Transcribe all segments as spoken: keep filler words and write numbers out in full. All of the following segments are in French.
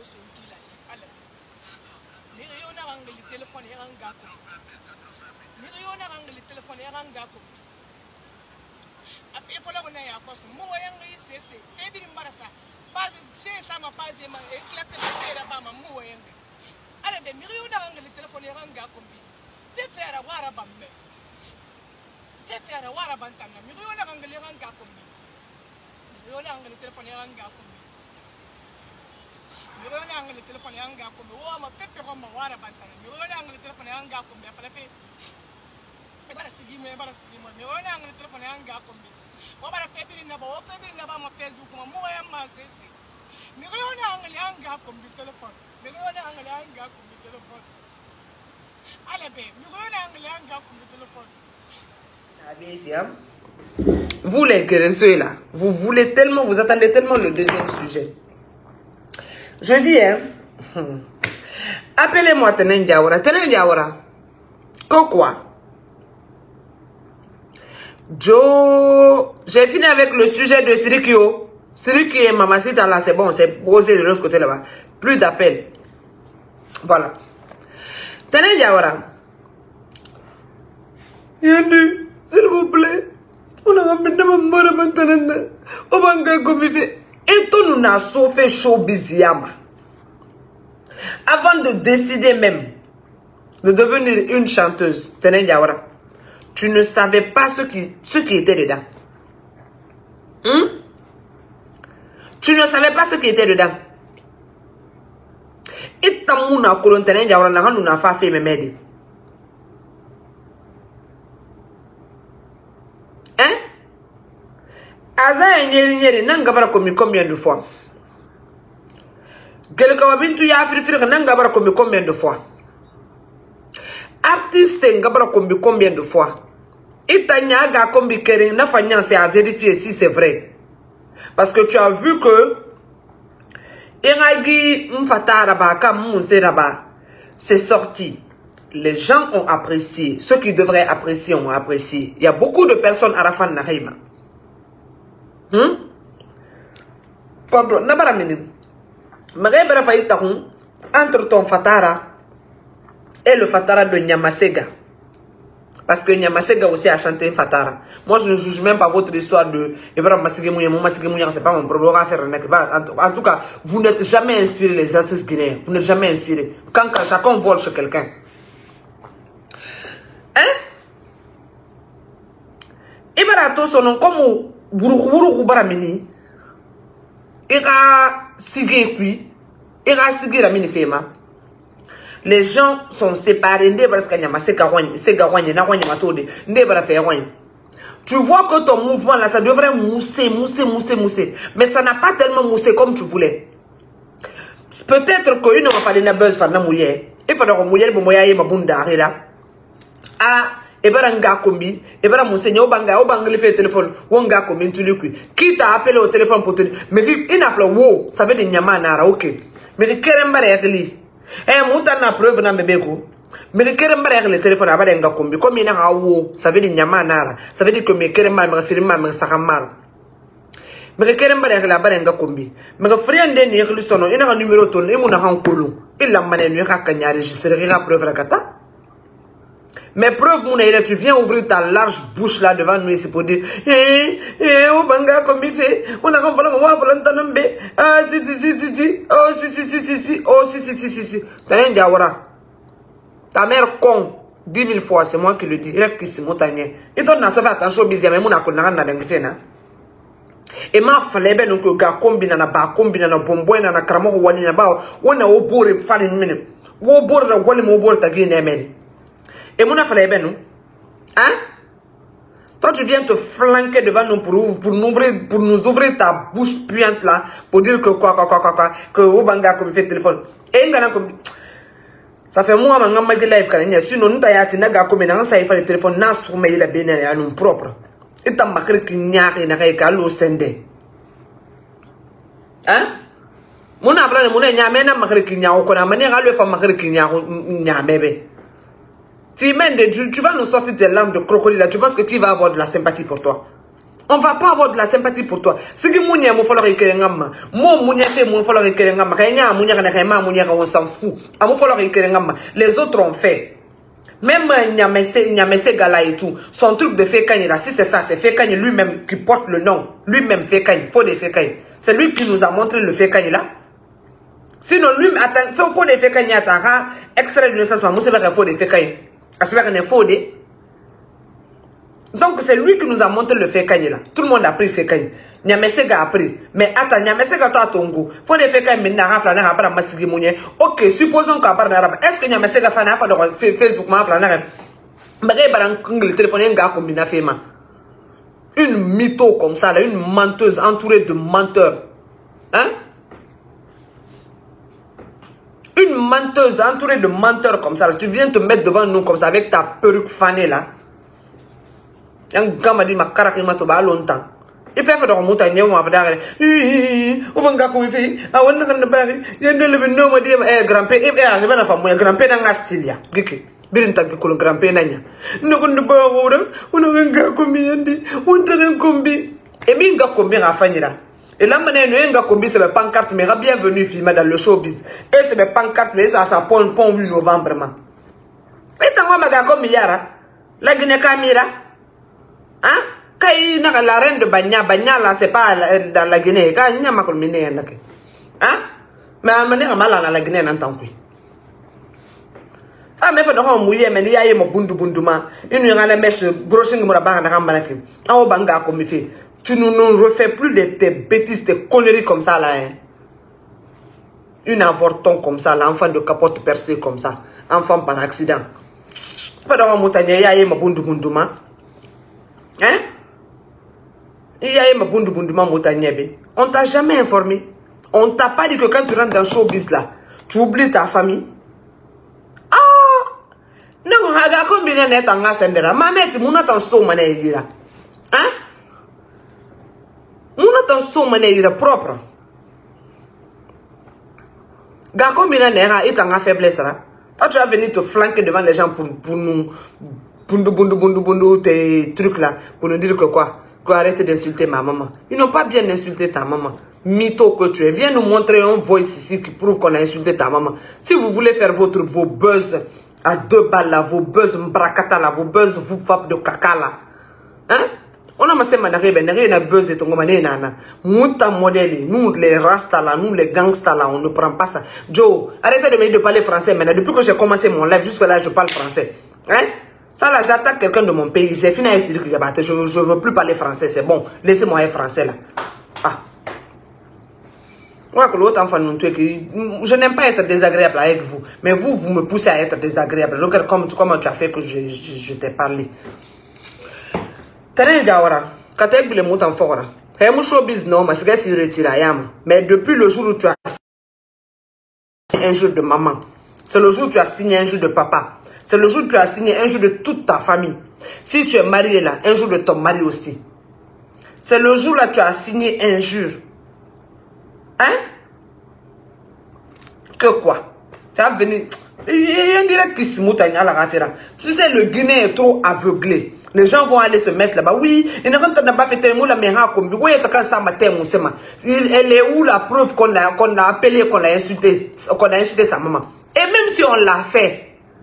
son kila ala ni yona rangali téléphone yaranga ko ni yona rangali téléphone yaranga ko afi fola ko na ya ko mo wayanga isese ebi marasa pas c'est ça ma pas ma éclaté la ba ma mo wayanga ala be mi yona rangali téléphone yaranga ko bi te faire wara bamme te faire wara bantana mi yona rangali yaranga ko bi mi yona rangali téléphone yaranga ko bi mi yona rangali téléphone yaranga ko bi wa ma te faire ma wara bantana mi yona rangali téléphone yaranga ko bi fala fe e bara sigi me bara sigi mo mi yona rangali téléphone yaranga ko bi wa bara fe biri na ba wa fe biri na ba ma Facebook ma mo ya ma sese mi yona rangali yaranga ko bi téléphone mi yona rangali yaranga ko bi téléphone ala be mi yona rangali yaranga ko bi téléphone. Vous les guérisseurs là, vous voulez tellement, vous attendez tellement le deuxième sujet. Je dis, hein, appelez-moi Tenen Diawara. Tenen Diawara, quoi? Joe, j'ai fini avec le sujet de Sirikio. Sirikio et Mamacita là, c'est bon, c'est posé de l'autre côté là-bas. Plus d'appels. Voilà. Tenen Diawara. Yandu. S'il vous plaît, on a ramené ma mère maintenant. On va encore comme il fait. Et tout nous a sauvé showbiz yama. Avant de décider même de devenir une chanteuse, Tenen Diawara, tu ne savais pas ce qui, ce qui était dedans. Hum? Tu ne savais pas ce qui était dedans. Et tant qu'on a colon Tenen Diawara, nous n'a pas fait mes Hein? Aza nyeri nyeri nanga bara komi combien de fois? Gelka wabintu ya afrifiri nanga bara komi combien de fois? Artiste nga bara komi combien de fois? Itanya ga kombi kering na fanya c'est à vérifier si c'est vrai. Parce que tu as vu que Iragi mfatara ba kam musera ba c'est sorti. Les gens ont apprécié. Ceux qui devraient apprécier ont apprécié. Il y a beaucoup de personnes à Rafan Nahima. Hum? Pardon, Nabara Minim. Marebra Faïtahoun, entre ton Fatara et le Fatara de Nyamasega. Parce que Nyamasega aussi a chanté Fatara. Moi, je ne juge même pas votre histoire de Ibrahim Masigimouya, mon Masigimouya, c'est pas mon problème à faire. En tout cas, vous n'êtes jamais inspiré les artistes guinéens. Vous n'êtes jamais inspiré. Quand, quand chacun vole chez quelqu'un. Hein? Ibarato sonon comme burukuru baramini. Ira sige kui. Ira sige ramini fema. Les gens sont séparés. Nde parce qu'il y a ma ségarogne, ségarogne, na rogne matode. Nde bara faire rogne. Tu vois que ton mouvement là, ça devrait mousser, mousser, mousser, mousser. Mais ça n'a pas tellement moussé comme tu voulais. Peut-être que une va faire des buzz, faire des mouillères. Il faut que mouiller, pour mouiller, ma bunda, là. Ah, et bien, un gars comme lui, et bien, mon seigneur, banga, au banga, il fait le téléphone, ou un gars comme lui, tu lui qui t'a appelé au téléphone pour te dire, mais il a fait, wow, ça veut dire, nyama, nara, ok. Mais il kérem barre li. Eh, mouta na preuve na mbeko. Mais il kérem barre le téléphone, abade un gars comme lui, comme il a wow, ça veut dire, nyama, nara, ça veut dire que mes kérem barre, me référima, me sakamar. Mais il kérem barre la barre un gars comme lui. Mais le frère d'un n'y a que son nom, il a un numéro ton, il m'a un colon. Il l'a mané, il a qu'à enregistrer, il a preuve la kata. Mais preuve, mon élève, tu viens ouvrir ta large bouche là devant nous ici pour dire eh, eh, oh, banga, comme il fait, on a renvoyé mon volant, ah, si, si, si, si, si, oh, si, si, si, si, si, oh, si, si, si, si, si, t'as un diawara. Ta mère con, dix mille fois, c'est moi qui le dis, il est qui c'est montagneux. Et toi, n'a pas fait attention, bizarre, mais mon accord n'a rien à faire, hein. Et ma fallait bien donc, gars, combina na ba, combina na bomboy, na cramo, ou na ba, ou na au bourre, fan une minute. Ou au bourre, ou au bourre, ta guine, amen. Et mon affaire est bien, nous. Hein? Toi, tu viens te flanquer devant nous pour, pour, nous, ouvrir, pour nous ouvrir ta bouche puante là, pour dire que quoi, quoi, quoi, quoi, quoi, que Obanga comme fait téléphone. Et un comme. Ça fait moi, ma maman, live, quand il sinon, nous t'as dit, naga comme un ça, il fait le téléphone, n'a soumis la bénédiction à nous propre. Et t'as marqué qu'il n'y a rien à faire, l'eau sendé. Hein? Mon affaire, mon n'a même marqué qu'il n'y a aucun manière à le faire marquer qu'il n'y a rien bébé. Tu, tu vas nous sortir tes larmes de crocodile là. Tu penses que qui va avoir de la sympathie pour toi? On va pas avoir de la sympathie pour toi. Si tu mounia mon falloir écrire ngama, mon mounia fait mon falloir écrire ngama, rien mounia kana mounia on s'en fout. À mon falloir écrire ngama, les autres ont fait. Même Nyamese Nyamese Gala et tout, son truc de Fekanye là, si c'est ça, c'est Fekanye lui-même qui porte le nom, lui-même Fekanye, faut des Fekanye. C'est lui qui nous a montré le Fekanye là. Sinon lui attends, faut des Fekanye attends, extrait de naissance, moi c'est pas qu'il faut des Fekanye. C'est pas qu'il faut des. Donc c'est lui qui nous a montré le Fekanye là. Tout le monde a pris Fekanye. Nyamesega a pris. Mais attends, Nyamesega toi Tongo. Faut des Fekanye maintenant rafla na rabara masigi mounye. OK, supposons qu'à part d'arabe. Est-ce que Nyamesega fa na fa de Facebook ma rafla na. Bagay barang le téléphone nga ko mina fema. Une mytho comme ça là, une menteuse entourée de menteurs. Hein? Une menteuse entourée de menteurs comme ça là. Tu viens te mettre devant nous comme ça avec ta perruque fanée là. Un gars m'a dit ma caractère m'a tombé longtemps. Il fait faire de remonter à on va dire oui on va gars comme fait ah on n'a pas de barre il y a des noms m'a dit eh grand-père eh arrivé la femme grand-père dans Astilia giki birin tag ko grand-père nanya ndoko ndo ba wora on a un gars comme yandi on t'a un combi et bien gars comme bien afanyira et là maintenant un gars comme c'est le pancarte mais bienvenue filmé dans le showbiz et c'est le pancarte mais ça ça pon pon huit novembre man et tant ma gars comme yara la Guinée Camira. Hein? Quand la reine de Bagna, Bagna là, c'est pas dans la Guinée. Quand il y a ma commune, hein? Mais à mener mal à la Guinée, n'entend plus. Ah, mais il faut donc mouiller, mais il y a un bundu bunduma. Il y a un mèche, grossing mouraba, n'a pas de ah, au banga comme il fait. Tu ne nous refais plus de tes bêtises, tes conneries comme ça là. Hein? Une avorton comme ça, l'enfant de capote percée comme ça. Enfant par accident. Pas dans la montagne, il y a un bundu bunduma. Hein? Il y a eu ma bundu bundu ma montagne. On t'a jamais informé. On t'a pas dit que quand tu rentres dans le showbiz là, tu oublies ta famille. Ah! Non, regarde combien net en ascendera. Ma mère, tu m'as ton son mané ira. Hein? M'as ton son mané ira propre. Regarde combien net est en faiblesse là. Toi, tu vas venir te flanquer devant les gens pour, pour nous. Bundu, bundu, bundu, bundu, tes trucs là, pour nous dire que quoi, qu'on arrête d'insulter ma maman. Ils n'ont pas bien insulté ta maman. Mytho que tu es. Viens nous montrer un voice ici qui prouve qu'on a insulté ta maman. Si vous voulez faire votre, vos buzz à deux balles là, vos buzz mbrakata là, vos buzz vous pap de caca là. Hein? On a massé manaré, ben, rien à buzz et ton gomané nana. Mouta modèle, nous les rastas là, nous les gangsters là, on ne prend pas ça. Joe, arrêtez de me dire de parler français maintenant. Depuis que j'ai commencé mon live, jusque là, je parle français. Hein? Ça là, j'attaque quelqu'un de mon pays. J'ai fini à essayer que je ne veux plus parler français. C'est bon. Laissez-moi être français là. Ah. Moi, que l'autre enfant nous tue. Je n'aime pas être désagréable avec vous. Mais vous, vous me poussez à être désagréable. Je regarde comment, comment tu as fait que je, je, je t'ai parlé. Tenez, Diawara. Quand tu as le mot en fort. Et mon showbiz, non, mais c'est que retire. Mais depuis le jour où tu as signé un jour de maman, c'est le jour où tu as signé un jour de papa. C'est le jour où tu as signé un jour de toute ta famille. Si tu es marié là, un jour de ton mari aussi. C'est le jour là tu as signé un jour. Hein? Que quoi? Tu vas venir. On dirait que c'est Moutania la rafira. Tu sais, le Guinée est trop aveuglé. Les gens vont aller se mettre là-bas. Oui, il ne rentre pas fait tellement la mère comme oui, ça matin, mon sema. Elle est où la preuve qu'on a, qu'on a appelé, qu'on a insulté, qu'on a insulté sa maman? Et même si on l'a fait,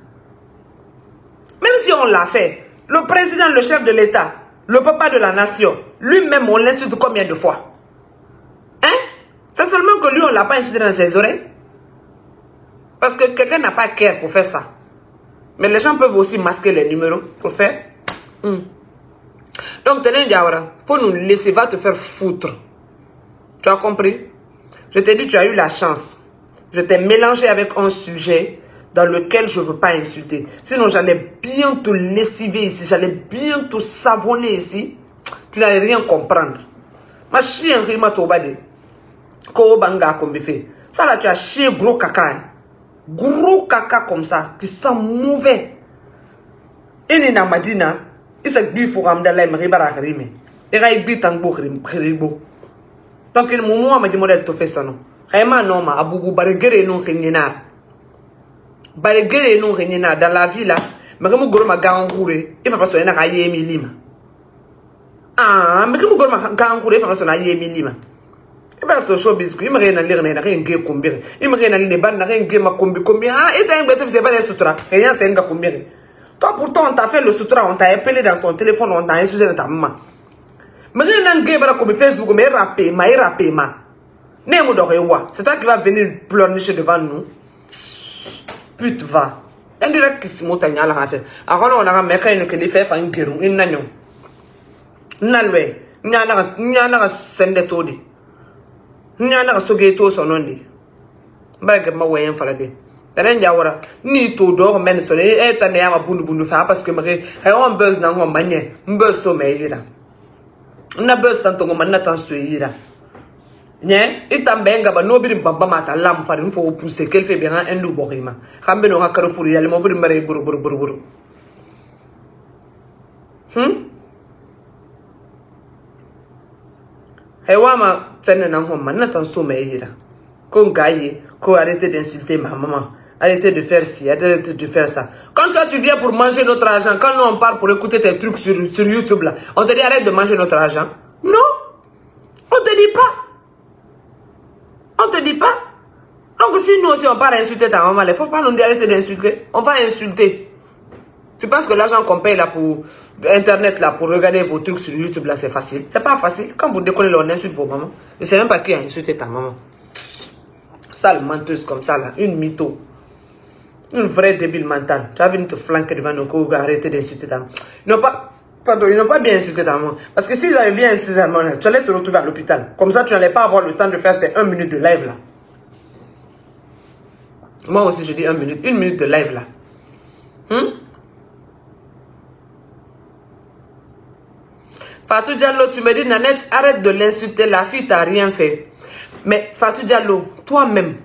même si on l'a fait, le président, le chef de l'État, le papa de la nation, lui-même, on l'insulte combien de fois? Hein? C'est seulement que lui, on ne l'a pas insulté dans ses oreilles. Parce que quelqu'un n'a pas cœur pour faire ça. Mais les gens peuvent aussi masquer les numéros pour faire. Hmm. Donc, tenez, Diawara, il faut nous laisser, va te faire foutre. Tu as compris? Je t'ai dit, tu as eu la chance. Je t'ai mélangé avec un sujet dans lequel je ne veux pas insulter. Sinon, j'allais bien te lessiver ici. J'allais bien te savonner ici. Tu n'allais rien comprendre. Ma chien, Rima Tobade. Ko banga comme fait. Ça là, tu as chié gros caca. Gros caca comme ça. Qui sent mauvais. Et Nina Madina. Il s'est dit pour Amdallah Mribara Rime. Et il dit Tango Ribo. Donc, il m'a dit modèle te fait ça non. Vraiment non, ma Aboubou Barigere non Rénina. Barigere non Rénina dans la vie là. Mais comme gros ma gangouré. Il va pas se faire un lima. Ah, mais comment on a encore fait son allié minima? Et bien, ce showbiz, il m'a rien à lire, il n'a rien à combien. Il m'a rien à lire, il n'a rien à combien. Combien? Ah, et t'as un bête, c'est pas des sutras. Rien, c'est un gars combien. Toi, pourtant, on t'a fait le sutra, on t'a appelé dans ton téléphone, on t'a insulté dans ta maman. Mais rien n'a rien à combien Facebook, mais rappé, mais rappé, ma. N'est-ce pas? C'est toi qui vas venir pleurnicher devant nous. Pute va. Un direct qui se montagne à la faire. Alors, on a un mec qui lui fait faire un guérou, une nagnon. Nalwe, nyana nyana sende todi. Nyana sogeto sonondi. Bagge ma wayen farade. Tenen jawara ni to do men so e tane ya bundu bundu fa parce que mare hay on buzz na ngom manye mbuzz so me yira. Na buzz tanto ngom na tan so yira. Nye itambenga ba no biri bamba mata lam farin fo pousser quel fait bien un dou borima. Kambe no hakaro furi yale mo biri mare buru buru buru buru. Hmm? Hewama tene na ngom man n'attend sommet ira. Qu'on gagne, qu'on arrête d'insulter ma maman, arrêtez de faire ci, arrêtez de faire ça. Quand toi tu viens pour manger notre argent, quand nous on part pour écouter tes trucs sur, sur YouTube là, on te dit arrête de manger notre argent. Non, on te dit pas. On te dit pas. Donc si nous aussi on part insulter ta maman, il ne faut pas nous dire arrêtez d'insulter. On va insulter. Tu penses que l'argent qu'on paye là pour Internet là pour regarder vos trucs sur YouTube là c'est facile? C'est pas facile. Quand vous décollez là on insulte vos mamans. Je sais même pas qui a insulté ta maman. Sale menteuse comme ça là, une mytho. Une vraie débile mentale. Tu vas venir te flanquer devant nos coups, arrêter d'insulter ta maman. Ils n'ont pas, pardon, ils n'ont pas bien insulté ta maman. Parce que s'ils avaient bien insulté ta maman, tu allais te retrouver à l'hôpital. Comme ça tu n'allais pas avoir le temps de faire tes un minute de live là. Moi aussi je dis un minute, une minute de live là. Hum? Fatou Diallo, tu me dis, Nanette, arrête de l'insulter, la fille t'a rien fait. Mais Fatou Diallo, toi-même,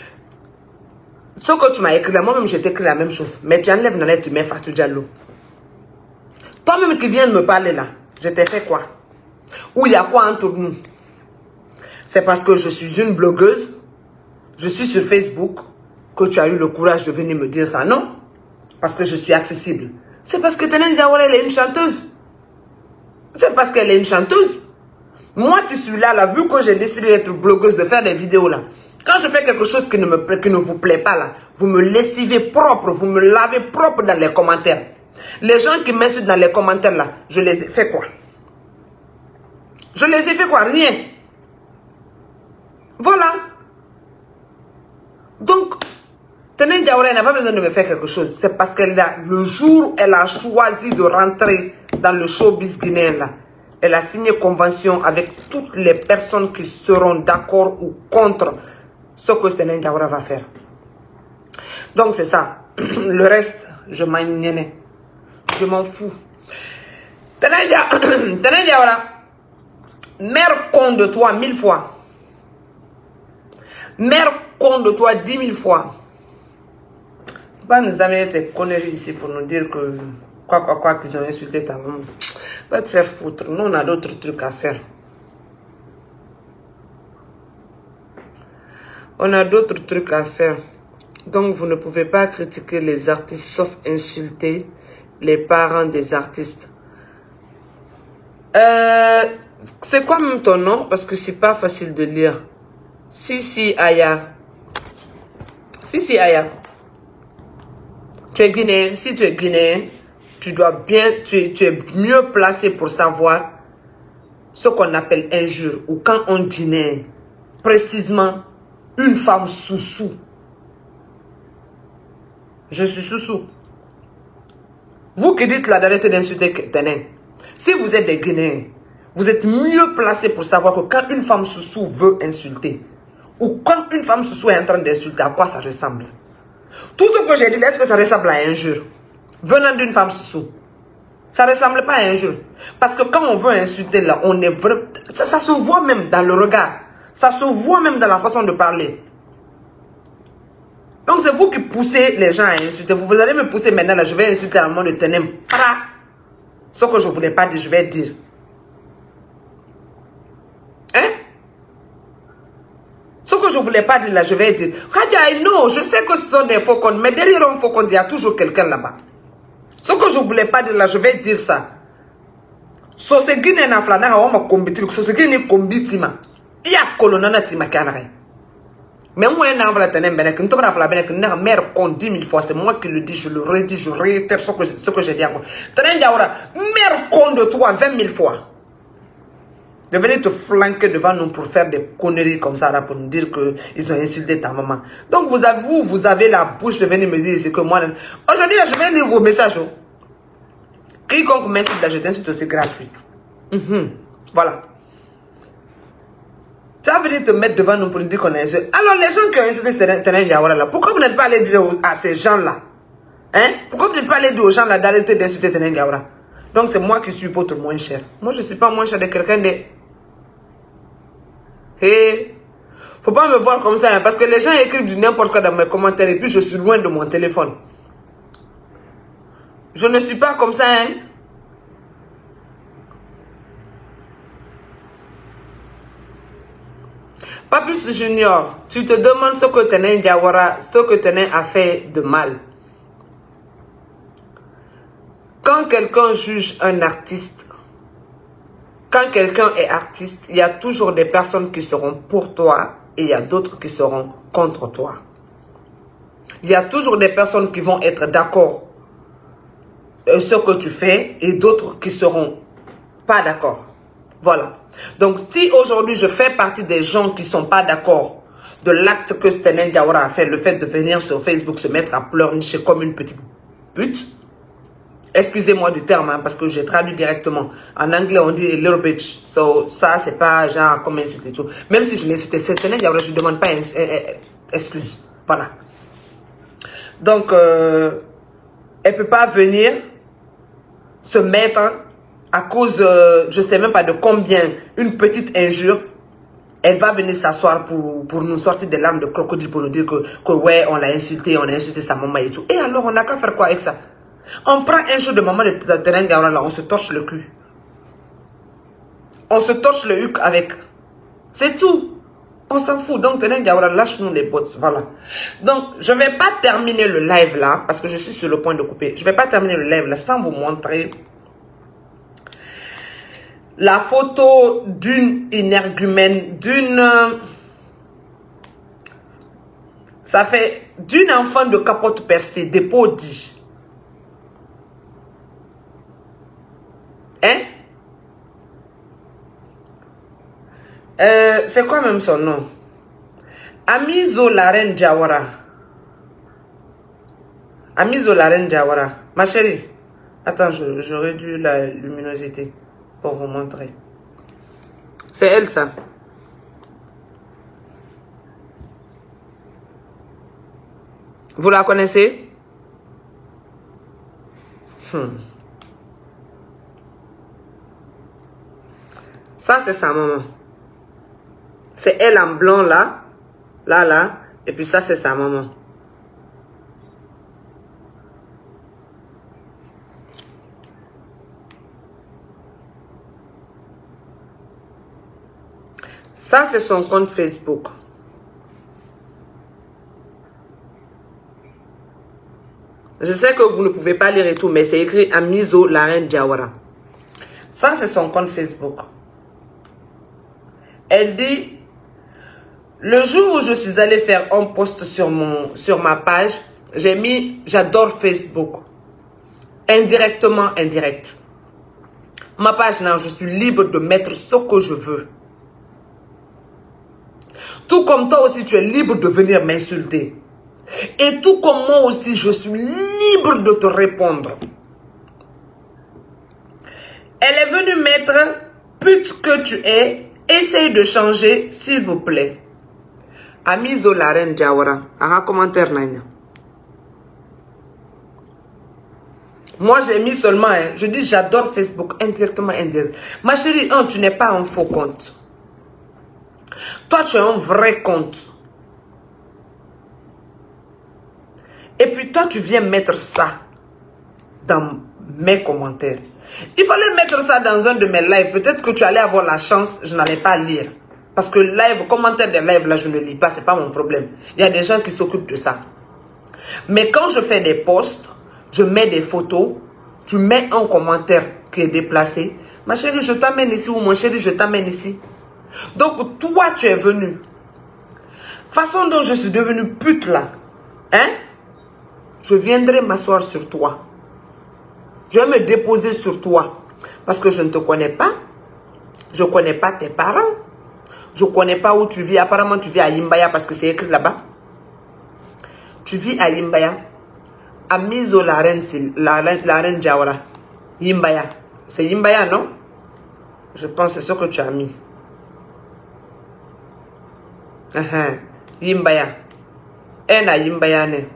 ce que tu m'as écrit là, moi-même je t'ai écrit la même chose. Mais tu enlèves Nanette, tu mets Fatou Diallo. Toi-même qui viens de me parler là, je t'ai fait quoi? Ou il y a quoi entre nous? C'est parce que je suis une blogueuse, je suis sur Facebook, que tu as eu le courage de venir me dire ça, non? Parce que je suis accessible. C'est parce que Tenen Diawara, elle est une chanteuse. C'est parce qu'elle est une chanteuse. Moi qui suis là, là, vu que j'ai décidé d'être blogueuse, de faire des vidéos là. Quand je fais quelque chose qui ne, me plaît, qui ne vous plaît pas là, vous me lessivez propre, vous me lavez propre dans les commentaires. Les gens qui m'insultent dans les commentaires là, je les ai fait quoi? Je les ai fait quoi? Rien. Voilà. Donc, Tenen Diawara n'a pas besoin de me faire quelque chose. C'est parce qu'elle a, le jour où elle a choisi de rentrer dans le showbiz guinéen là, elle a signé convention avec toutes les personnes qui seront d'accord ou contre ce que Tenen Diawara va faire. Donc c'est ça. Le reste, je m'en nienne. Je m'en fous. Tenen Diawara, mère con de toi mille fois. Mère con de toi dix mille fois. Pas nous amener tes conneries ici pour nous dire que quoi quoi quoi qu'ils ont insulté ta maman. Va te faire foutre. Nous on a d'autres trucs à faire. On a d'autres trucs à faire. Donc vous ne pouvez pas critiquer les artistes sauf insulter les parents des artistes. Euh, c'est quoi même ton nom? Parce que c'est pas facile de lire. Sisi Aya. Sisi Aya. Tu es guinéen. Si tu es guinéen, tu dois bien, tu es, tu es mieux placé pour savoir ce qu'on appelle injure. Ou quand on guinéen, précisément, une femme sous-sous. Je suis sous-sous. Vous qui dites là d'arrêter d'insulter Tenen. Si vous êtes des Guinéens, vous êtes mieux placé pour savoir que quand une femme sous-sous veut insulter, ou quand une femme sous-sous est en train d'insulter, à quoi ça ressemble? Tout ce que j'ai dit, est-ce que ça ressemble à injure? Venant d'une femme sous-sous. Ça ne ressemble pas à injure. Parce que quand on veut insulter là, on est vraiment... Ça, ça se voit même dans le regard. Ça se voit même dans la façon de parler. Donc c'est vous qui poussez les gens à insulter. Vous, vous allez me pousser maintenant là, je vais insulter à mon de Tenem. Ce que je ne voulais pas dire, je vais dire. Hein? Ce que je ne voulais pas dire là, je vais dire. Radia, non, je sais que ce sont des faux comptes, mais derrière un faux compte, il y a toujours quelqu'un là-bas. Ce que je ne voulais pas dire là, je vais dire ça. Sosegi ne na flana on ma kombiti sosegi ne kombitima. Ya kolonana tima kanare. Mais moi na vla tenen bene que ntobra fla bene que na mère compte dix mille fois c'est moi qui le dis je le redis je réitère ce que ce que j'ai dit encore. Tenen Diawara mère compte de toi vingt mille fois. De venir te flanquer devant nous pour faire des conneries comme ça là pour nous dire que ils ont insulté ta maman. Donc vous avez vous, vous avez la bouche de venir me dire c'est que moi aujourd'hui je vais lire vos messages. Quiconque m'insulte là je t'insulte c'est gratuit. Mm-hmm. Voilà. Tu as venu te mettre devant nous pour nous dire qu'on est insulté. Alors les gens qui ont insulté Tenen Diawara là, pourquoi vous n'êtes pas allé dire à ces gens là, hein? Pourquoi vous n'êtes pas allé dire aux gens là d'arrêter d'insulter Tenen Diawara? Donc c'est moi qui suis votre moins cher. Moi je ne suis pas moins cher de quelqu'un de... Hey, faut pas me voir comme ça, hein, parce que les gens écrivent du n'importe quoi dans mes commentaires et puis je suis loin de mon téléphone. Je ne suis pas comme ça, hein. Papus Junior, tu te demandes ce que Tenen Diawara, ce que Tenen a fait de mal. Quand quelqu'un juge un artiste, quand quelqu'un est artiste, il y a toujours des personnes qui seront pour toi et il y a d'autres qui seront contre toi. Il y a toujours des personnes qui vont être d'accord avec ce que tu fais et d'autres qui seront pas d'accord. Voilà. Donc si aujourd'hui je fais partie des gens qui sont pas d'accord de l'acte que Tenen Diawara a fait, le fait de venir sur Facebook se mettre à pleurnicher comme une petite pute, excusez-moi du terme, hein, parce que j'ai traduit directement. En anglais, on dit little bitch. So, ça, c'est pas genre comme insulter tout. Même si je l'ai insulté, c'est Tenen Diawara, je ne demande pas excuse. Voilà. Donc, euh, elle ne peut pas venir se mettre à cause, euh, je ne sais même pas de combien, une petite injure. Elle va venir s'asseoir pour, pour nous sortir des larmes de crocodile pour nous dire que, que ouais, on l'a insulté, on a insulté sa maman et tout. Et alors, on n'a qu'à faire quoi avec ça? On prend un jour de maman de Tenen Diawara là, on se torche le cul. On se torche le huc avec. C'est tout. On s'en fout. Donc Tenen Diawara, lâche-nous les bottes. Voilà. Donc je ne vais pas terminer le live là, parce que je suis sur le point de couper. Je ne vais pas terminer le live là sans vous montrer la photo d'une énergumène, d'une... Ça fait d'une enfant de capote percée, des podis. Hein? Euh, c'est quoi même son nom? Amizo Laren Diawara. Amizo Laren Diawara. Ma chérie. Attends, je, je réduis la luminosité pour vous montrer. C'est elle ça. Vous la connaissez? Hmm. Ça, c'est sa maman. C'est elle en blanc, là. Là, là. Et puis ça, c'est sa maman. Ça, c'est son compte Facebook. Je sais que vous ne pouvez pas lire et tout, mais c'est écrit Amizo Laren Diawara. Ça, c'est son compte Facebook. Elle dit, le jour où je suis allée faire un post sur, mon, sur ma page, j'ai mis, j'adore Facebook. Indirectement, indirect. Ma page, là, je suis libre de mettre ce que je veux. Tout comme toi aussi, tu es libre de venir m'insulter. Et tout comme moi aussi, je suis libre de te répondre. Elle est venue mettre, pute que tu es, essaye de changer, s'il vous plaît. Amizo Laren Diawara. Un commentaire, Nanya. Moi, j'ai mis seulement, hein, je dis j'adore Facebook, indirectement, indirect. Ma chérie, un, tu n'es pas un faux compte. Toi, tu as un vrai compte. Et puis toi, tu viens mettre ça dans mes commentaires. Il fallait mettre ça dans un de mes lives. Peut-être que tu allais avoir la chance, je n'allais pas lire. Parce que live, commentaire des lives, là, je ne lis pas, c'est pas mon problème. Il y a des gens qui s'occupent de ça. Mais quand je fais des posts, je mets des photos, tu mets un commentaire qui est déplacé, Ma chérie, je t'amène ici ou mon chéri, je t'amène ici. Donc, toi, tu es venu. Façon dont je suis devenue pute là. Hein? Je viendrai m'asseoir sur toi. Je vais me déposer sur toi. Parce que je ne te connais pas. Je ne connais pas tes parents. Je ne connais pas où tu vis. Apparemment, tu vis à Yimbaya parce que c'est écrit là-bas. Tu vis à Yimbaya. À Mizo, la reine, la, la, la reine Diawara. Yimbaya. C'est Yimbaya, non? Je pense que c'est ce que tu as mis. Uh -huh. Yimbaya. Elle a Yimbaya. Ne.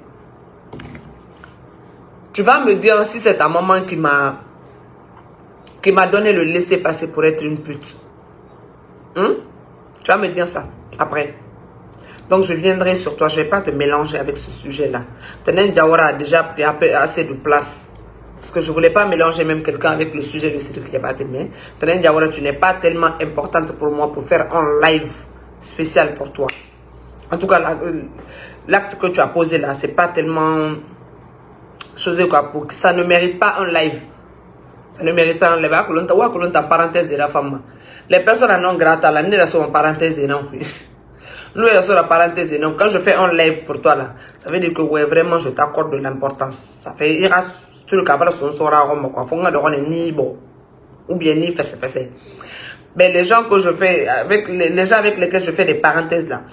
Tu vas me dire si c'est ta maman qui m'a qui m'a donné le laisser-passer pour être une pute. Hum? Tu vas me dire ça après. Donc je viendrai sur toi. Je ne vais pas te mélanger avec ce sujet-là. Tenen Diawara a déjà pris assez de place. Parce que je ne voulais pas mélanger même quelqu'un avec le sujet de Sidiki Diabaté. Mais Tenen Diawara, tu n'es pas tellement importante pour moi pour faire un live spécial pour toi. En tout cas, l'acte que tu as posé là, c'est pas tellement... chose quoi, pour que ça ne mérite pas un live. Ça ne mérite pas un live. En parenthèse de la femme. Les personnes en non grata là, nous sommes en parenthèse et non. Nous sommes en parenthèse et non. Quand je fais un live pour toi là, ça veut dire que ouais, vraiment je t'accorde de l'importance. Ça fait ira sur le cabal son sora quoi. Faut que ni bon ou bien ni fesse fesse. Mais les gens que je fais avec les, les gens avec lesquels je fais des parenthèses là.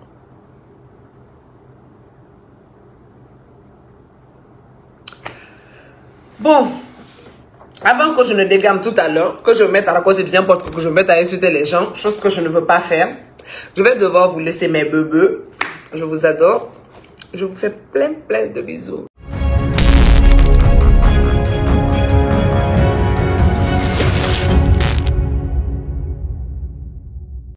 Bon, avant que je ne dégamme tout à l'heure, que je me mette à raconter du n'importe quoi, que je me mette à insulter les gens, chose que je ne veux pas faire, je vais devoir vous laisser mes bebeux. Je vous adore. Je vous fais plein plein de bisous.